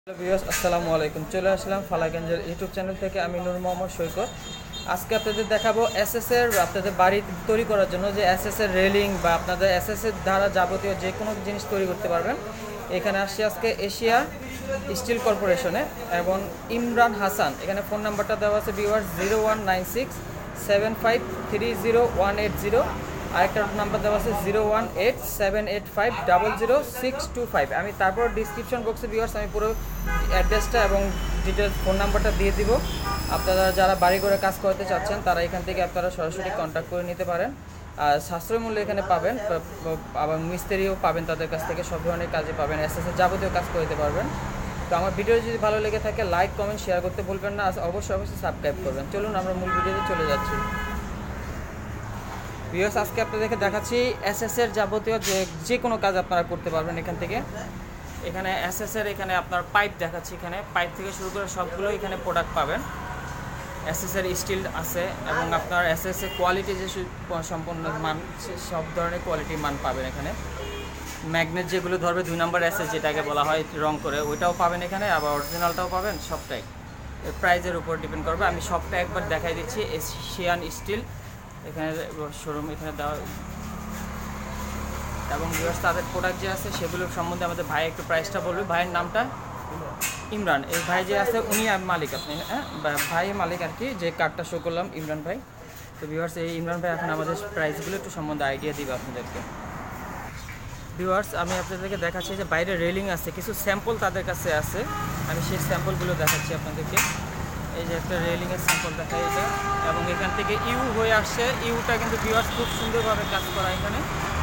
Hello viewers, আসসালামু আলাইকুম। চলে আসলাম ফালাগঞ্জের ইউটিউব চ্যানেল থেকে। আমি নূর মোহাম্মদ সৈকত। আজকে আপনাদের দেখাবো এসএসের আপনাদের বাড়ি তৈরি করার জন্য যে এসএসের রেলিং বা আপনাদের এসএসের দ্বারা যাবতীয় যে কোনো জিনিস তৈরি করতে পারবেন। এখানে আসছি আজকে এশিয়া স্টিল কর্পোরেশনে এবং ইমরান হাসান। এখানে ফোন নাম্বারটা দেওয়া আছে ভিউয়ার্স 019675300180। আরেকটা নাম্বার দেওয়া আছে 018785000625। আমি তারপর ডিসক্রিপশন বক্সে ভিউয়ার্স আমি পুরো অ্যাড্রেসটা এবং ডিটেলস ফোন নাম্বারটা দিয়ে দিব। আপনারা যারা বাড়ি করে কাজ করতে চাচ্ছেন তারা এখান থেকে আপনারা সরাসরি কন্ট্যাক্ট করে নিতে পারেন। আর সাশ্রয় মূল্যে এখানে পাবেন, আবার মিস্ত্রিও পাবেন, তাদের কাছ থেকে সব ধরনের কাজে পাবেন, এসএসের যাবতীয় কাজ করতে পারবেন। তো আমার ভিডিও যদি ভালো লেগে থাকে লাইক কমেন্ট শেয়ার করতে ভুলবেন না, অবশ্যই সাবস্ক্রাইব করবেন। চলুন আমরা মূল ভিডিওতে চলে যাচ্ছি। ভিউয়ার্স, আজকে আপনাদেরকে দেখাচ্ছি এসএসের যাবতীয় যে কোনো কাজ আপনারা করতে পারবেন এখান থেকে। এখানে এসএসের এখানে আপনার পাইপ দেখাচ্ছি, এখানে পাইপ থেকে শুরু করে সবগুলো এখানে প্রোডাক্ট পাবেন। এসএসের স্টিল আছে এবং আপনার এসএসের কোয়ালিটি যে সম্পূর্ণ মান, সব ধরনের কোয়ালিটির মান পাবেন এখানে। ম্যাগনেট যেগুলো ধরবে 2 নম্বর এসএস যেটাকে বলা হয় রং করে, ওইটাও পাবেন এখানে, আবার অরিজিনালটাও পাবেন। সবটাই প্রাইজের উপর ডিপেন্ড করবে। আমি সবটা একবার দেখাই দিচ্ছি। এশিয়ান স্টিল এখানে শোরুম এখানে দেওয়া এবং ভিউয়ার্স তাদের প্রোডাক্ট যে আছে সেগুলোর সম্বন্ধে আমাদের ভাই একটু প্রাইসটা বলবে। ভাইয়ের নামটা ইমরান। এই ভাই যে আছে উনি মালিক, আপনি ভাই মালিক আর কি, যে কার্ডটা শো করলাম ইমরান ভাই। তো ভিউয়ার্স এই ইমরান ভাই এখন আমাদের প্রাইসগুলো একটু সম্বন্ধে আইডিয়া দিবে আপনাদেরকে। ভিউয়ার্স আমি আপনাদেরকে দেখাচ্ছি যে বাইরে রেলিং আছে, কিছু স্যাম্পল তাদের কাছে আছে, আমি সেই স্যাম্পলগুলো দেখাচ্ছি আপনাদেরকে। এই যে একটা রেলিংয়ের স্যাম্পল দেখায় এটা, এবং এখান থেকে ইউ হয়ে আসছে। ইউটা কিন্তু ভিউয়ার্স খুব সুন্দরভাবে কাজ করা এখানে।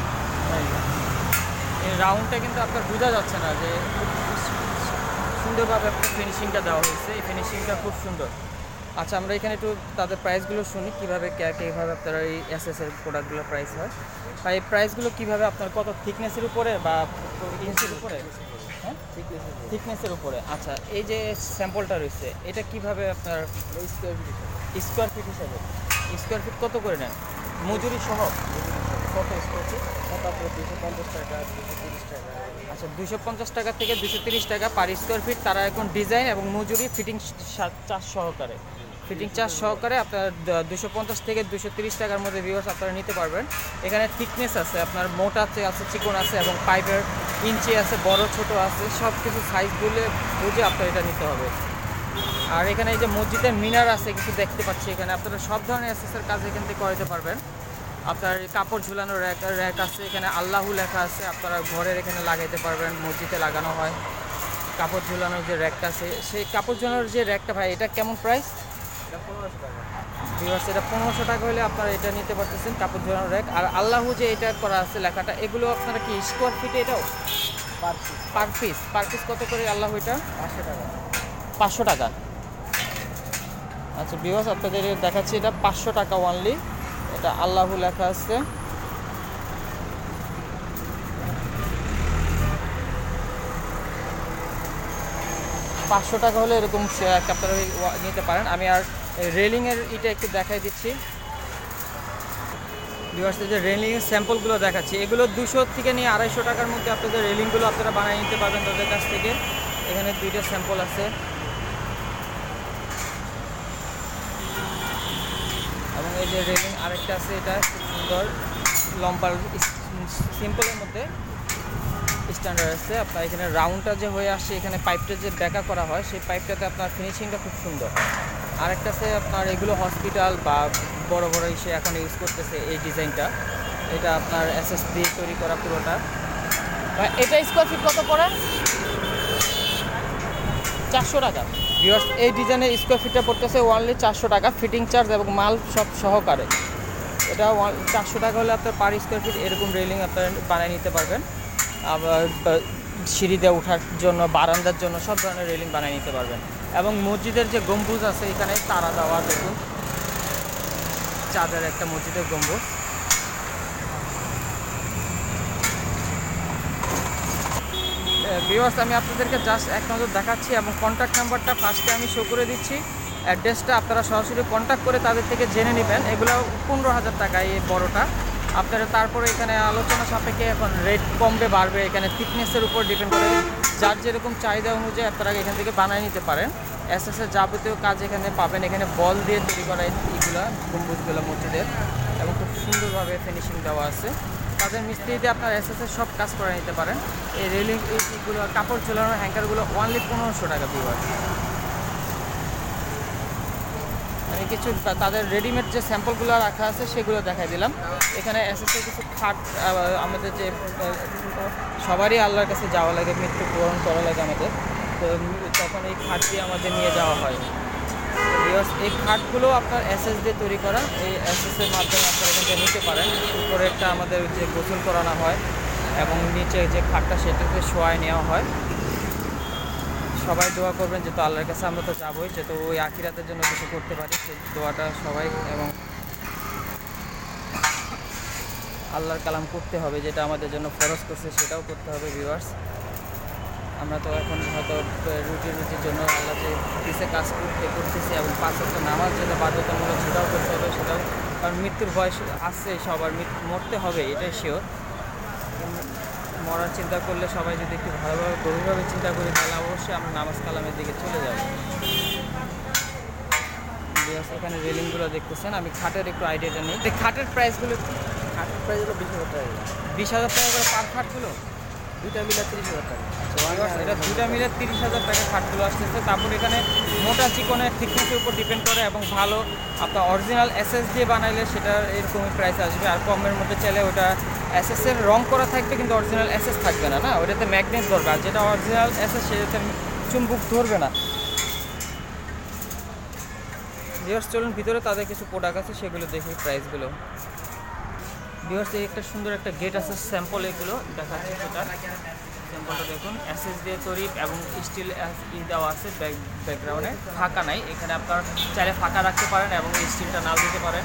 এই রাউন্ডটা কিন্তু আপনার বোঝা যাচ্ছে না যে সুন্দরভাবে আপনার ফিনিশিংটা দেওয়া হয়েছে। এই ফিনিশিংটা খুব সুন্দর। আচ্ছা, আমরা এখানে একটু তাদের প্রাইসগুলো শুনি, কীভাবে কীভাবে আপনারা এই এসএসের প্রোডাক্টগুলোর প্রাইস হয় বা এই প্রাইসগুলো কীভাবে আপনার কত থিকনেসের উপরে বা ইঞ্চের উপরে? হ্যাঁ, থিকনেসের উপরে। আচ্ছা, এই যে স্যাম্পলটা রয়েছে এটা কিভাবে আপনার স্কোয়ার ফিট হিসাবে? স্কোয়ার ফিট কত করে নেন মজুরি সহ? কত স্কোয়ার ফিট? 250 টাকা, 230 টাকা। আচ্ছা, 250 টাকা থেকে 230 টাকা পার স্কোয়ার ফিট। তারা এখন ডিজাইন এবং মজুরি ফিটিং চার্জ সহকারে, আপনার 250 থেকে 230 টাকার মধ্যে ভিউয়ার্স আপনারা নিতে পারবেন। এখানে থিকনেস আছে, আপনার মোটা আছে, চিকন আছে, এবং পাইপের ইঞ্চি আছে, বড় ছোট আছে, সব কিছু সাইজ বুঝে আপনার এটা নিতে হবে। আর এখানে এই যে মসজিদের মিনার আছে কিছু দেখতে পাচ্ছি, এখানে আপনারা সব ধরনের এসএসের কাজ এখান থেকে করাতে পারবেন। আপনার কাপড় ঝুলানোর র্যাক আছে, এখানে আল্লাহু লেখা আছে, আপনারা ঘরের এখানে লাগাইতে পারবেন, মসজিদে লাগানো হয়। কাপড় ঝুলানোর যে র্যাকটা আছে, সেই কাপড় ঝুলানোর যে র্যাকটা ভাই এটা কেমন প্রাইস? এটা 1500 টাকা। ভিউয়ার্স, এটা 1500 টাকা হলে আপনারা এটা নিতে পারতেছেন, কাপড় ঝুলানোর র্যাক। আর আল্লাহু যে এটা করা আছে লেখাটা, এগুলো আপনারা কি স্কোয়ার ফিটে? এটাও পার পিস কত করে আল্লাহু? এটা 500 টাকা। 500 টাকা। আচ্ছা ভিউয়ার্স, আপনাদের দেখাচ্ছি, এটা 500 টাকা ওনলি। এটা আল্লাহু লেখা আছে। পাঁচশো টাকা হলে এরকম একটা আপনারা নিতে পারেন। আমি আর রেলিংয়ের এটা একটু দেখাই দিচ্ছি। ভিউয়ার্স, যে রেলিংয়ের স্যাম্পলগুলো দেখাচ্ছি, এগুলো 200 থেকে নিয়ে 250 টাকার মধ্যে আপনাদের রেলিংগুলো আপনারা বানিয়ে নিতে পারবেন তাদের কাছ থেকে। এখানে 2টা স্যাম্পল আছে এবং এই যে রেলিং আরেকটা আছে, এটা খুব সুন্দর লম্বা সিম্পলের মধ্যে স্ট্যান্ডার্ড আছে। আপনার এখানে রাউন্ডটা যে হয়ে আসছে, এখানে পাইপটা যে ব্যাকা করা হয় সেই পাইপটাতে আপনার ফিনিশিংটা খুব সুন্দর। আরেকটা আছে আপনার, এগুলো হসপিটাল বা বড় বড় ইসে এখন ইউজ করতেছে এই ডিজাইনটা। এটা আপনার এসএস দিয়ে তৈরি করা পুরোটা। এটা স্কোয়ার ফিট কত পড়ে? 400 টাকা। ভিউয়ার্স, এই ডিজাইনের স্কোয়ার ফিটটা পড়তেছে ওনলি 400 টাকা, ফিটিং চার্জ এবং মাল সব সহকারে। এটা 400 টাকা হলে আপনার পার স্কোয়ার ফিট এরকম রেলিং আপনারা বানিয়ে নিতে পারবেন। আবার সিঁড়িতে ওঠার জন্য, বারান্দার জন্য সব ধরনের রেলিং বানিয়ে নিতে পারবেন। এবং মসজিদের যে গম্বুজ আছে এখানে তারা দেওয়া, দেখুন চাঁদের একটা মসজিদের গম্বুজ। ভিউয়ার্স, আমি আপনাদেরকে জাস্ট এক নজর দেখাচ্ছি এবং কন্ট্যাক্ট নাম্বারটা ফার্স্টে আমি শো করে দিচ্ছি। অ্যাড্রেসটা আপনারা সরাসরি কন্ট্যাক্ট করে তাদের থেকে জেনে নেবেন। এগুলো 15,000 টাকা এই বড়টা। আপনারা তারপরে এখানে আলোচনা সাপেক্ষে এখন রেট কমবে বাড়বে, এখানে থিকনেসের উপর ডিপেন্ড করে। যার যেরকম চাহিদা অনুযায়ী আপনারা এখান থেকে বানিয়ে নিতে পারেন। এসএসের যাবতীয় কাজ এখানে পাবেন। এখানে বল দিয়ে তৈরি করা এইগুলো গম্বুজগুলো মসজিদের, এবং খুব সুন্দরভাবে ফিনিশিং দেওয়া আছে। তাদের মিস্ত্রি দিয়ে আপনার এসএসের সব কাজ করে নিতে পারেন। এই রেলিং এইগুলো কাপড় ঝোলানোর হ্যাঙ্গারগুলো অনলি 1500 টাকা ভিউয়ার্স। আমি কিছু তাদের রেডিমেড যে স্যাম্পলগুলো রাখা আছে সেগুলো দেখাই দিলাম। এখানে এসএসের কিছু খাট, আমাদের যে সবারই আল্লাহর কাছে যাওয়া লাগে, মৃত্যুবরণ করা লাগে আমাদের, তো তখন এই খাট দিয়ে আমাদের নিয়ে যাওয়া হয়। এই খাটগুলো আপনার এসএস দিয়ে তৈরি করা। এই এসএসের মাধ্যমে আপনারা এখান থেকে নিতে পারেন। উপরে একটা আমাদের যে গোসল করানো হয় এবং নিচে যে খাটটা সেটাতে শোয়ায় নেওয়া হয়। সবাই দোয়া করবেন, যেহেতু আল্লাহর কাছে আমরা তো যাবোই, যেহেতু ওই আখিরাতের জন্য কিছু করতে পারি, সেই দোয়াটা সবাই এবং আল্লাহর কালাম করতে হবে, যেটা আমাদের জন্য ফরজ করছে সেটাও করতে হবে ভিউয়ার্স। আমরা তো এখন হয়তো রুটির জন্য আল্লাহ যে পিছে কাজ করতেছি, এবং 5 ওয়াক্ত নামাজ যেটা বাধ্যতামূলক সেটাও করতে হবে, সেটাও, কারণ মৃত্যুর বয়স আসছে, সবার মরতে হবে, এটাই শিওর। মরার চিন্তা করলে সবাই যদি একটু ভালোভাবে গভীরভাবে চিন্তা করি, তাহলে অবশ্যই আমরা নামাজ কালামের দিকে চলে যাব। এখানে রেলিংগুলো দেখতেছেন। আমি খাটের একটু আইডিয়াটা নিই। এই খাটের প্রাইসগুলো, খাটের প্রাইস হলো 20,000 টাকা। 20,000 টাকা করে পার খাটগুলো, দুইটা মিলে 30,000 টাকা। এটা দুটা মিলে 30,000 টাকা খাটগুলো আসতেছে। তারপর এখানে মোটা চিকনের থিকনেসের উপর ডিপেন্ড করে, এবং ভালো আপনার অরিজিনাল এসএস দিয়ে বানাইলে সেটার এরকমই প্রাইস আসবে। আর কমের মধ্যে চাইলে ওটা এসএসের রং করা থাকবে, কিন্তু অরিজিনাল এসএস থাকবে না, না ওটাতে ম্যাগনেট ধরবে। আর যেটা অরিজিনাল এসএস সেটাতে চুম্বক ধরবে না। ভিউয়ার্স চলুন ভিতরে, তাদের কিছু প্রোডাক্ট আছে সেগুলো দেখি প্রাইসগুলো। ভিউয়ার্স এই একটা সুন্দর একটা গেট আছে, স্যাম্পল এগুলো দেখাচ্ছে। সেটা স্যাম্পলটা দেখুন, এসএস দিয়ে তৈরি এবং স্টিল দেওয়া আছে ব্যাকগ্রাউন্ডে, ফাঁকা নাই। এখানে আপনার চাইলে ফাঁকা রাখতে পারেন এবং স্টিলটা নাও দিতে পারেন।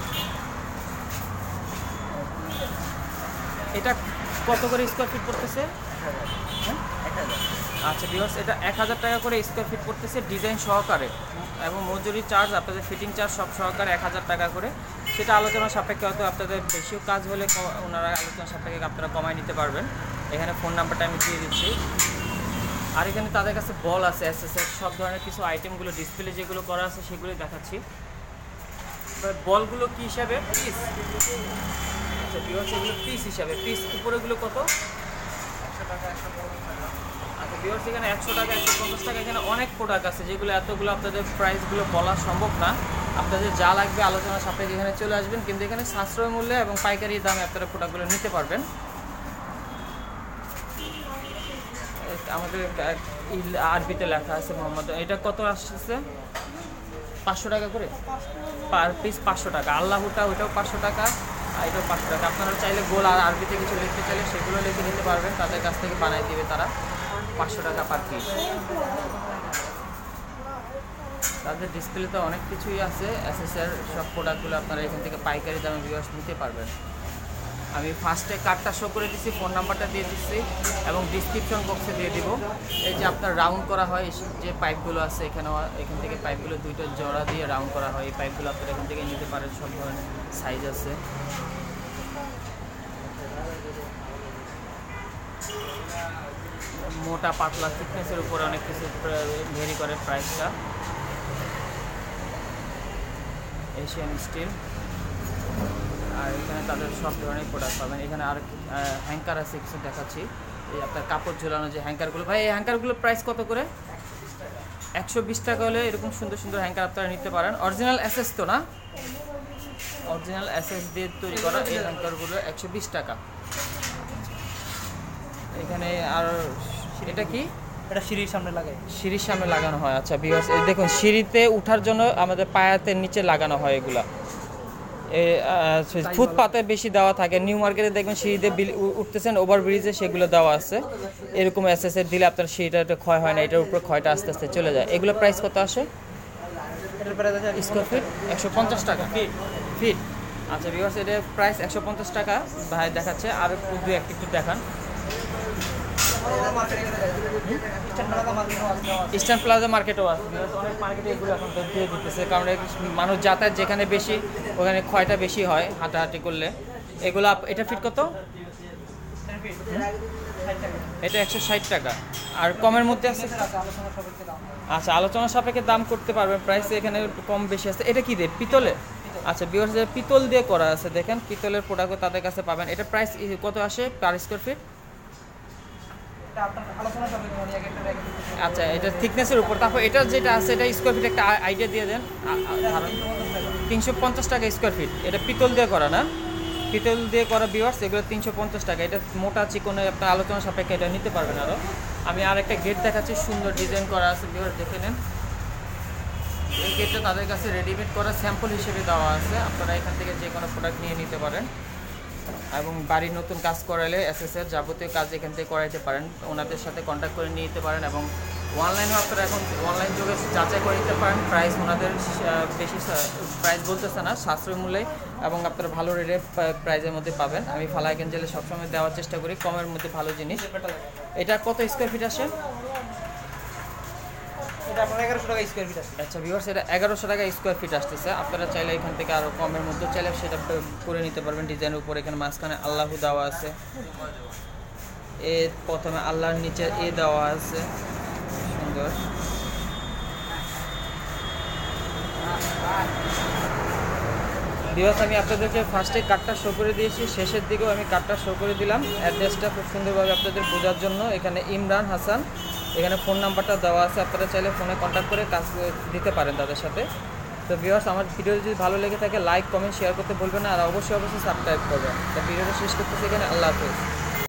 এটা কত করে স্কোয়ার ফিট পড়তেছে? 1000। আচ্ছা ভিউয়ার্স, এটা 1000 টাকা করে স্কোয়ার ফিট পড়তেছে ডিজাইন সহকারে, এবং মজুরি চার্জ আপনাদের ফিটিং চার্জ সব সহকারে 1000 টাকা করে। সেটা আলোচনা সাপেক্ষে, হয়তো আপনাদের বেশিও কাজ হলে ওনারা আলোচনা সাপেক্ষে আপনারা কমায় নিতে পারবেন। এখানে ফোন নাম্বারটা আমি দিয়ে দিচ্ছি। আর এখানে তাদের কাছে বল আছে, এসএসএর সব ধরনের কিছু আইটেমগুলো ডিসপ্লে যেগুলো করা আছে সেগুলোই দেখাচ্ছি। বলগুলো কী হিসাবে? পিস। আচ্ছা ভিউয়ার্স, এগুলো পিস হিসাবে, পিস উপরেগুলো কত? 100 টাকা, 150 টাকা। আচ্ছা ভিউয়ার্স, এখানে 100 টাকা, 150 টাকা। এখানে অনেক প্রোডাক্ট আছে যেগুলো এতগুলো আপনাদের প্রাইসগুলো বলা সম্ভব না। আপনাদের যা লাগবে আলোচনা সাপেক্ষে এখানে চলে আসবেন, কিন্তু এখানে সাশ্রয় মূল্যে এবং পাইকারি দামে আপনারা প্রোডাক্টগুলো নিতে পারবেন। আমাদের আরবিতে লেখা আছে মোহাম্মদ। এটা কত আসছে? 500 টাকা করে পার পিস, 500 টাকা। আল্লাহটা ওইটাও 500 টাকা, আর এটাও 500 টাকা। আপনারা চাইলে গোল আর আরবিতে কিছু লিখতে চাইলে সেগুলো লিখে নিতে পারবেন, তাদের কাছ থেকে বানিয়ে দিবে তারা। 500 টাকা পার পিস। তাদের ডিসপ্লেতে অনেক কিছুই আছে, এসএসের সব প্রোডাক্টগুলো আপনারা এখান থেকে পাইকারি দামে ভিউয়ার্স নিতে পারবেন। আমি ফার্স্টে কার্ডটা শো করে দিচ্ছি, ফোন নাম্বারটা দিয়ে দিচ্ছি এবং ডিসক্রিপশন বক্সে দিয়ে দিব। এই যে আপনার রাউন্ড করা হয় যে পাইপগুলো আছে, এখান থেকে পাইপগুলো দুইটা জোড়া দিয়ে রাউন্ড করা হয়। এই পাইপগুলো আপনারা এখান থেকে নিতে পারেন, সব ধরনের সাইজ আছে। মোটা পাতলা থিকনেসের উপরে অনেক কিছু ভেরি করে প্রাইসটা। Asian still. আর এখানে তাদের সব ধরনের প্রোডাক্ট পাবেন। এখানে আর হ্যাঙ্কার আছে কিছু দেখাচ্ছি। এই আপনার কাপড় ঝোলানো যে হ্যাঙ্কারগুলো, ভাই এই হ্যাঙ্কারগুলোর প্রাইস কত করে? 120 টাকা হলে এরকম সুন্দর সুন্দর হ্যাঙ্কার আপনারা নিতে পারেন। অরিজিনাল এসএস তো না, অরিজিনাল এসএস দিয়ে তৈরি করা এই হ্যাঙ্কারগুলো 120 টাকা। এখানে আর এটা কি? এটা সিঁড়ির সামনে লাগাই, সিঁড়ির সামনে লাগানো হয়। আচ্ছা ভিউয়ার্স, এই দেখুন সিঁড়িতে ওঠার জন্য আমাদের পায়াতের নিচে লাগানো হয় এগুলা। ফুটপাতে বেশি দেওয়া থাকে, নিউ মার্কেটে দেখবেন সিঁড়িতে উঠতেছেন ওভারব্রিজে, সেগুলো দেওয়া আছে। এরকম এসএসের দিলে আপনার সিঁড়িটা ক্ষয় হয় না, এটার উপরে ক্ষয়টা আস্তে আস্তে চলে যায়। এগুলো প্রাইস কত আসে? এটার প্রাইস আছে স্কোয়ার ফিট 150 টাকা ফিট। আচ্ছা ভিউয়ার্স, এটার প্রাইস 150 টাকা ভাই দেখাচ্ছে। আর দু একটু দেখান। ইস্টার্ন প্লাজা মার্কেটও আছে, অনেক মার্কেটে এগুলো এখন দিয়ে দিতেছে, কারণ মানুষ যাতায়াত যেখানে বেশি ওখানে ক্ষয়টা বেশি হয় হাঁটাহাঁটি করলে। এগুলো এটা ফিট কত? এটা 160 টাকা। আর কমের মধ্যে আছে? আলোচনা সাপেক্ষে দাম। আচ্ছা, আলোচনা সাপেক্ষে দাম করতে পারবেন, প্রাইস এখানে একটু কম বেশি আছে। এটা কি দিয়ে, পিতলে? আচ্ছা ভিউয়ার্স, পিতল দিয়ে করা আছে, দেখেন পিতলের প্রোডাক্টও তাদের কাছে পাবেন। এটা প্রাইস কত আসে পার স্কোয়ার ফিট? এটা আপনার আলোচনা সাপেক্ষে মানে এক একটা রেখে দিতে। আচ্ছা, এটা থিকনেসের উপর। তারপর এটা যেটা আছে এটা স্কোয়ার ফিট একটা আইডিয়া দিয়ে দেন। 350 টাকা স্কোয়ার ফিট। এটা পিতল দিয়ে করা না? পিতল দিয়ে করা ভিউয়ার্স, এগুলো 350 টাকা। এটা মোটা চিকনে আপনার আলোচনা সাপেক্ষে এটা নিতে পারবেন। আরও আমি আর একটা গেট দেখাচ্ছি, সুন্দর ডিজাইন করা আছে ভিউয়ার্স, দেখে নেন। এই গেটটা তাদের কাছে রেডিমেড করা স্যাম্পল হিসেবে দেওয়া আছে, আপনারা এখান থেকে যে কোনো প্রোডাক্ট নিয়ে নিতে পারেন। এবং বাড়ির নতুন কাজ করালে এসএসের যাবতীয় কাজ এখান থেকে করাইতে পারেন, ওনাদের সাথে কন্ট্যাক্ট করে নিয়ে নিতে পারেন। এবং অনলাইনেও আপনারা এখন অনলাইন যুগে যাচাই করে নিতে পারেন। প্রাইস ওনাদের বেশি প্রাইস বলতেছে না, সাশ্রয় মূল্যে এবং আপনারা ভালো রেটে প্রাইসের মধ্যে পাবেন। আমি ফালাইগঞ্জে সবসময় দেওয়ার চেষ্টা করি কমের মধ্যে ভালো জিনিস। এটা কত স্কোয়ার ফিট আসে? এটা আপনার 1100 টাকা স্কোয়ার ফিট আছে। আচ্ছা ভিউয়ার্স, এটা 1100 টাকা স্কোয়ার ফিট আসতেছে। আপনারা চাইলে এখান থেকে আরও কমের মধ্যে চাইলে সেটা করে নিতে পারবেন। ডিজাইনের উপর এখানে মাঝখানে আল্লাহু দেওয়া আছে, এ প্রথমে আল্লাহর নিচে এ দেওয়া আছে, সুন্দর। ভিউয়ার্স, আমি আপনাদেরকে ফার্স্টে কার্ডটা শো করে দিয়েছি, শেষের দিকেও আমি কার্ডটা শো করে দিলাম অ্যাড্রেসটা খুব সুন্দরভাবে আপনাদের বোঝার জন্য। এখানে ইমরান হাসান, এখানে ফোন নাম্বারটা দেওয়া আছে, আপনারা চাইলে ফোনে কন্ট্যাক্ট করে কাজ দিতে পারেন তাদের সাথে। তো ভিউয়ার্স, আমার ভিডিও যদি ভালো লেগে থাকে লাইক কমেন্ট শেয়ার করতে বলবেন না, আর অবশ্যই সাবস্ক্রাইব করবেন। তো ভিডিওটা শেষ করতেছি এখানে, আল্লাহ হাফেজ।